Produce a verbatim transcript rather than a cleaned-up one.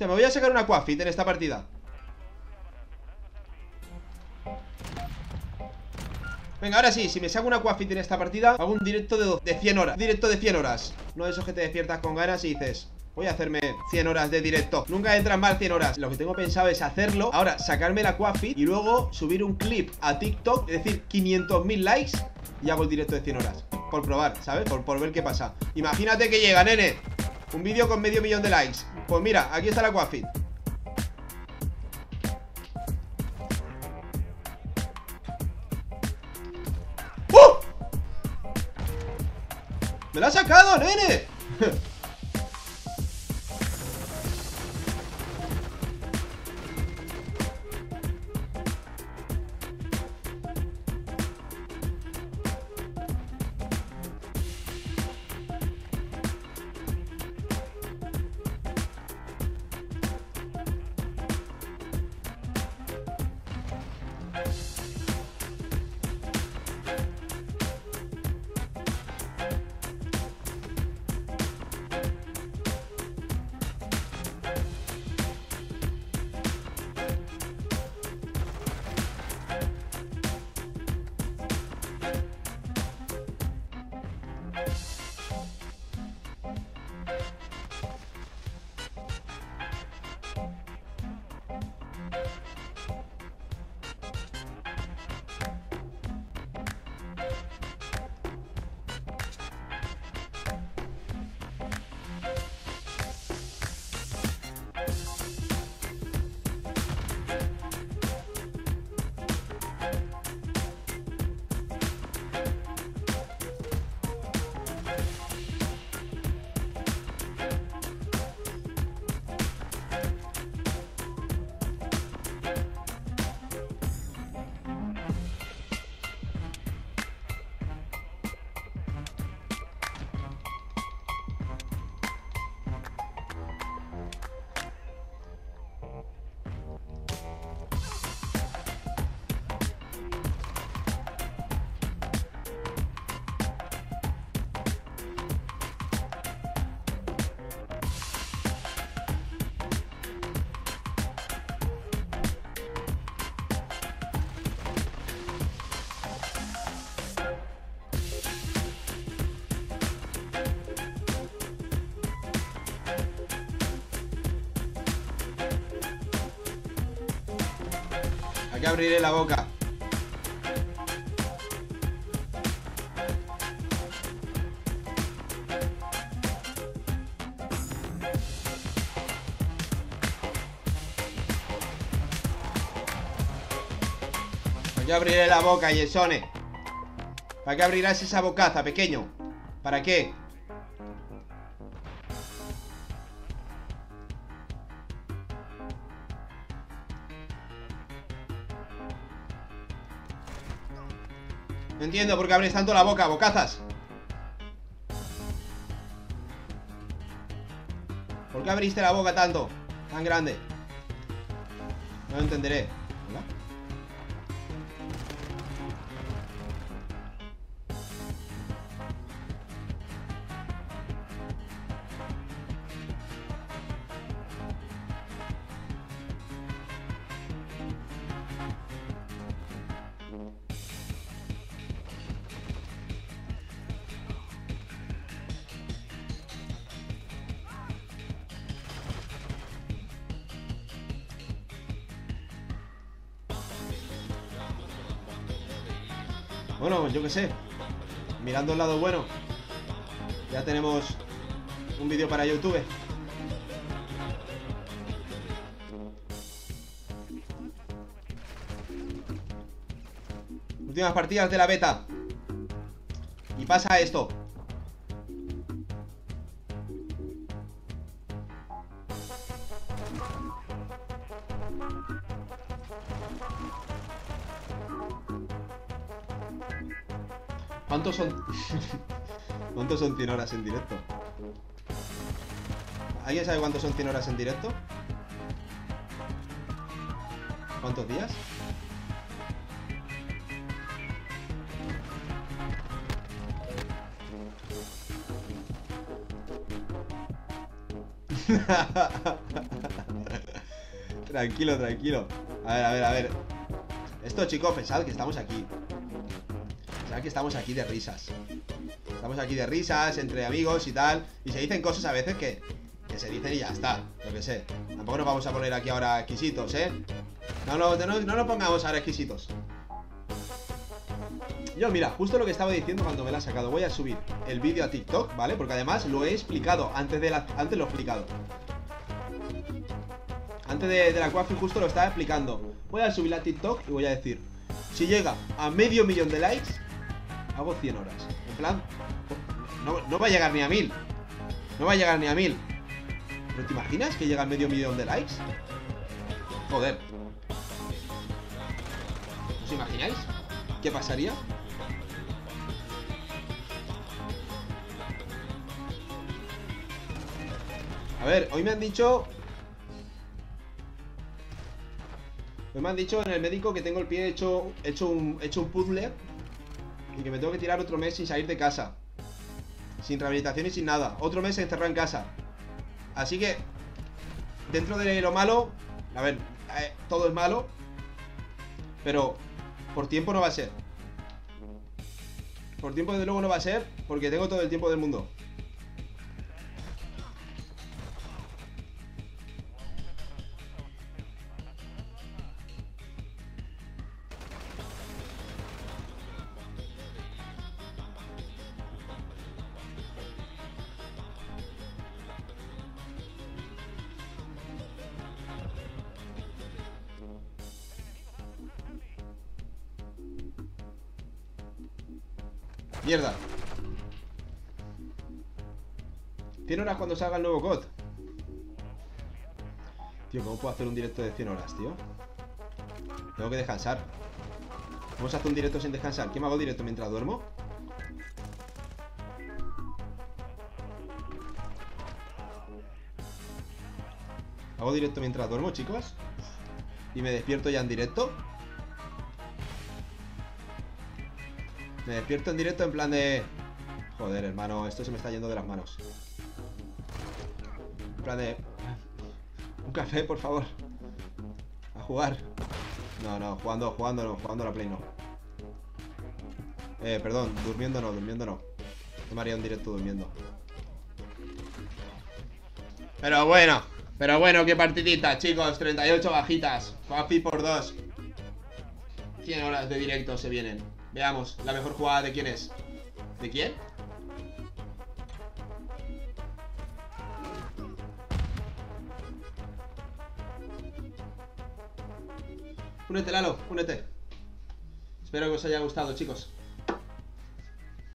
Hostia, me voy a sacar una Quafit en esta partida. Venga, ahora sí, si me saco una Quafit en esta partida, hago un directo de, de cien horas. Directo de cien horas. No de esos que te despiertas con ganas y dices, voy a hacerme cien horas de directo. Nunca entran mal cien horas. Lo que tengo pensado es hacerlo. Ahora, sacarme la Quafit y luego subir un clip a TikTok, es decir, quinientos mil likes, y hago el directo de cien horas. Por probar, ¿sabes? Por, por ver qué pasa. Imagínate que llega, nene, un vídeo con medio millón de likes. Pues mira, aquí está la Quafit. ¡Me la ha sacado, nene! Aquí abriré la boca. Aquí abriré la boca, Yesone. ¿Para qué abrirás esa bocaza, pequeño? ¿Para qué? No entiendo por qué abres tanto la boca, bocazas. ¿Por qué abriste la boca tanto? Tan grande. No lo entenderé. ¿Hola? Bueno, yo qué sé. Mirando el lado bueno, ya tenemos un vídeo para YouTube. Últimas partidas de la beta. Y pasa esto. ¿Cuántos son? ¿Cuántos son cien horas en directo? ¿Alguien sabe cuántos son cien horas en directo? ¿Cuántos días? Tranquilo, tranquilo. A ver, a ver, a ver. Esto, chicos, pensad que estamos aquí. Pensad que estamos aquí de risas. Estamos aquí de risas, entre amigos y tal. Y se dicen cosas a veces que, que se dicen y ya está. Lo que sé. Tampoco nos vamos a poner aquí ahora exquisitos, ¿eh? No, no, no, no nos pongamos ahora exquisitos. Yo, mira, justo lo que estaba diciendo cuando me la he sacado. Voy a subir el vídeo a TikTok, ¿vale? Porque además lo he explicado. Antes, de la, antes lo he explicado. Antes de, de la coafi justo lo estaba explicando. Voy a subir a TikTok y voy a decir: si llega a medio millón de likes, hago cien horas. En plan, no, no va a llegar ni a mil. No va a llegar ni a mil. ¿Pero te imaginas que llega a medio millón de likes? Joder. ¿Os imagináis? ¿Qué pasaría? A ver, hoy me han dicho... Hoy me han dicho en el médico que tengo el pie hecho, hecho, un, hecho un puzzle. Y que me tengo que tirar otro mes sin salir de casa. Sin rehabilitación y sin nada. Otro mes encerrado en casa. Así que, dentro de lo malo, a ver, eh, todo es malo, pero por tiempo no va a ser. Por tiempo desde luego no va a ser, porque tengo todo el tiempo del mundo. Mierda. cien horas cuando salga el nuevo C O D. Tío, ¿cómo puedo hacer un directo de cien horas, tío? Tengo que descansar. Vamos a hacer un directo sin descansar. ¿Qué me hago directo mientras duermo? ¿Hago directo mientras duermo, chicos? ¿Y me despierto ya en directo? Me despierto en directo en plan de... Joder, hermano, esto se me está yendo de las manos. En plan de... Un café, por favor. A jugar. No, no, jugando, jugando no, jugando a la Play no. Eh, perdón, durmiendo no, durmiendo no. No me haría un directo durmiendo. Pero bueno, pero bueno, qué partidita, chicos. treinta y ocho bajitas. Coafi por dos. cien horas de directo se vienen. Veamos, la mejor jugada de quién es. ¿De quién? Únete, Lalo, únete. Espero que os haya gustado, chicos.